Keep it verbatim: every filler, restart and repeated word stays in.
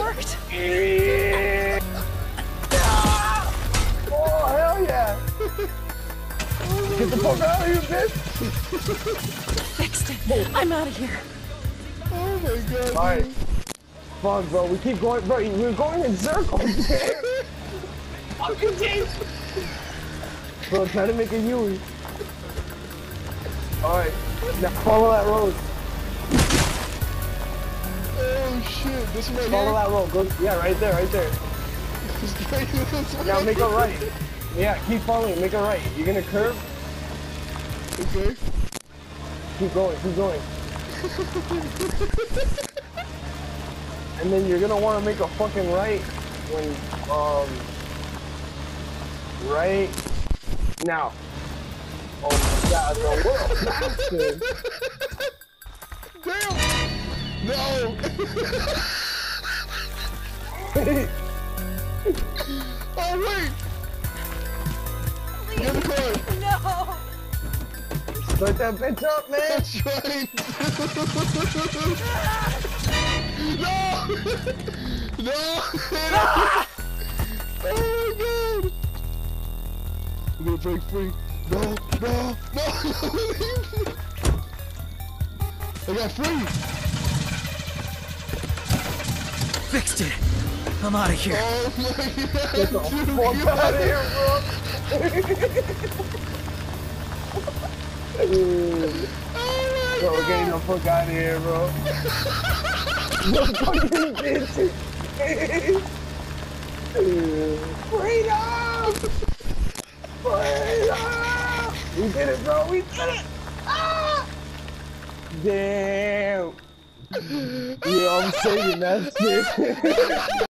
worked. Yeah. Oh, hell yeah. Get the fuck out of here, bitch. Fixed it. I'm out of here. Oh my god. Alright. Fuck, bro. We keep going. Bro, we're going in circles, man. I'm confused. Bro, try to make a U. Alright. Now follow that road. Oh shit. This one right Follow here? that road. Go. Yeah, right there, right there. This one Now right make a here? right. Yeah, keep following. Make a right. You're gonna curve. Okay. Keep going. Keep going. And then you're gonna want to make a fucking right when, um, right now. Oh my god, bro, what a bastard. Damn! No! Oh wait! Get the car! No. Start that bitch up, man. That's right! No! No! Oh my god! We're gonna break free. No! No! No! I got free! Fixed it. I'm out of here. Oh my god! Get the dude, fuck you- out of here, bro. Bro, we're getting the fuck out of here, bro. No fucking bitch. Freedom! Freedom! We did it, bro. We did it! Ah! Damn. Yeah, I'm saying that shit.